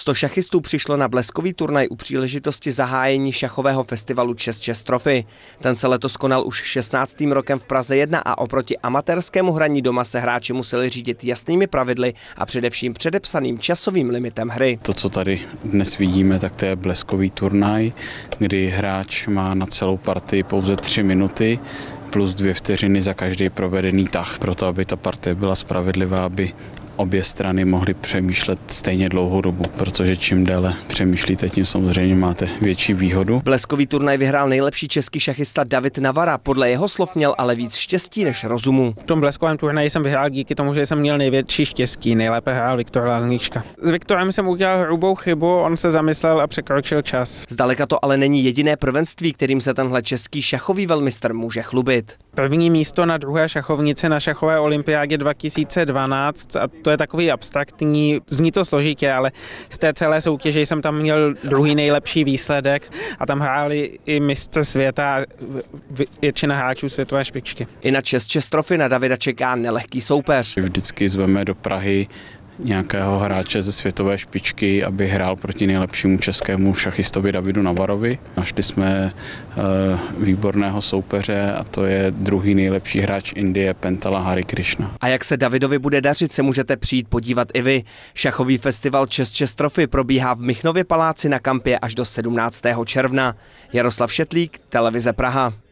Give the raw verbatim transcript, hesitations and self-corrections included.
sto šachistů přišlo na bleskový turnaj u příležitosti zahájení šachového festivalu Chess Chess Trophy. Ten se letos konal už šestnáctým rokem v Praze jedna a oproti amatérskému hraní doma se hráči museli řídit jasnými pravidly a především předepsaným časovým limitem hry. To, co tady dnes vidíme, tak to je bleskový turnaj, kdy hráč má na celou partii pouze tři minuty plus dvě vteřiny za každý provedený tah. Proto, aby ta partie byla spravedlivá, aby obě strany mohly přemýšlet stejně dlouhou dobu, protože čím déle přemýšlíte, tím samozřejmě máte větší výhodu. Bleskový turnaj vyhrál nejlepší český šachista David Navara. Podle jeho slov měl ale víc štěstí než rozumu. V tom bleskovém turnaji jsem vyhrál díky tomu, že jsem měl největší štěstí. Nejlépe hrál Viktor Láznička. S Viktorem jsem udělal hrubou chybu, on se zamyslel a překročil čas. Zdaleka to ale není jediné prvenství, kterým se tenhle český šachový velmistr může chlubit. První místo na druhé šachovnici na šachové olympiádě dva tisíce dvanáct a to je takový abstraktní, zní to složitě, ale z té celé soutěže jsem tam měl druhý nejlepší výsledek a tam hráli i mistr světa, většina hráčů světové špičky. I na Chess Chess Trophy na Davida čeká nelehký soupeř. Vždycky zveme do Prahy nějakého hráče ze světové špičky, aby hrál proti nejlepšímu českému šachistovi Davidu Navarovi. Našli jsme e, výborného soupeře a to je druhý nejlepší hráč Indie Pentala Hari Krishna. A jak se Davidovi bude dařit, se můžete přijít podívat i vy. Šachový festival Chess Chess Trophy probíhá v Michnově paláci na Kampě až do sedmnáctého června. Jaroslav Šetlík, Televize Praha.